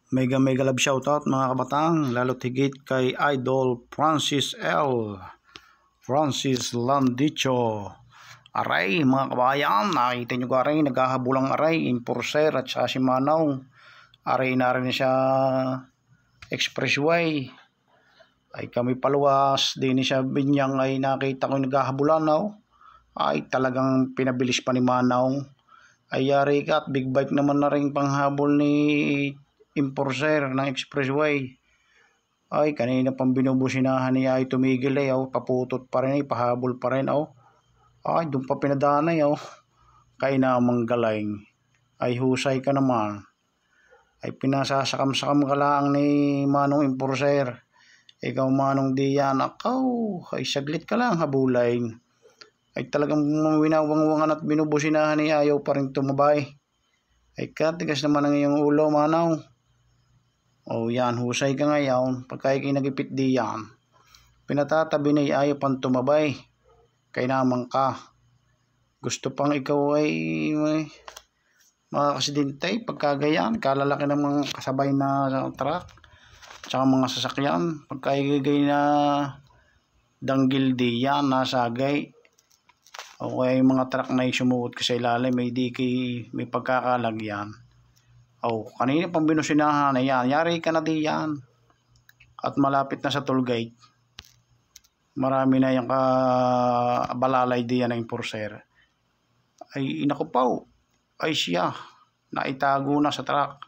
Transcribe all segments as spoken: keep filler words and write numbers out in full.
Mega mega love shoutout mga kabatang, lalo't higit kay Idol Francis L. Francis Landicho. Aray mga kabayan, nakita nyo ka rin, naghahabulang aray, Enforcer at saka si Manaw. Aray na rin siya expressway. Ay kami paluwas, din siya binyang ay nakita ko naghahabulan now. Ay talagang pinabilis pa ni Manaw. Ay yari ka at big bike naman na rin panghabol ni Enforcer ng expressway. Ay kanina pang binubusinahan niya ay tumigil ay oh, paputot pa rin ay pahabol pa rin oh. Ay doon pa pinadanay oh. Kay namang galing. Ay husay ka naman. Ay pinasasakam-sakam ka lang ni Manong Enforcer. Ikaw Manong Diyan, akaw, ay saglit ka lang habulain. Ay talagang winawangwangan at binubusinahan niya ayaw pa rin tumabay. Ay katigas naman ang iyong ulo Manaw. O yan, husay ka ngayon, pagka ikay nagipit diyan. Pinatatabi na ayaw pang tumabay. Kay naman ka. Gusto pang ikaw ay may makakasidintay pagkagayan. Kalalaki ng mga kasabay na truck. Tsaka mga sasakyan. Pagka ikay na danggil diyan, nasagay. O kaya yung mga truck na sumuot ka sa ilalim, may di kay, may pagkakalagyan. O kanina pang binusinahan na yan, yari ka na diyan. At malapit na sa toll gate. Marami na yung kabalalay diyan ng Enforcer. Ay inakupaw, ay siya, naitago na sa truck.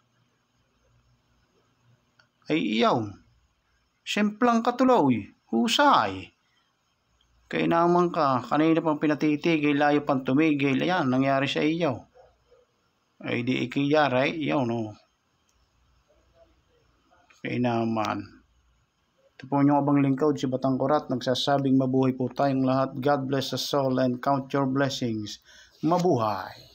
Ay iyaw, simplang katuloy, husay. Kaya naman ka, kanina pang pinatitigil, layo pang tumigil, ayan, nangyari sa iyo. Ay di ikiyaray, iyaw no. Kaya naman. Ito po yung abang lingkod, si Batang Kurat, nagsasabing mabuhay po tayong lahat. God bless us all and count your blessings. Mabuhay!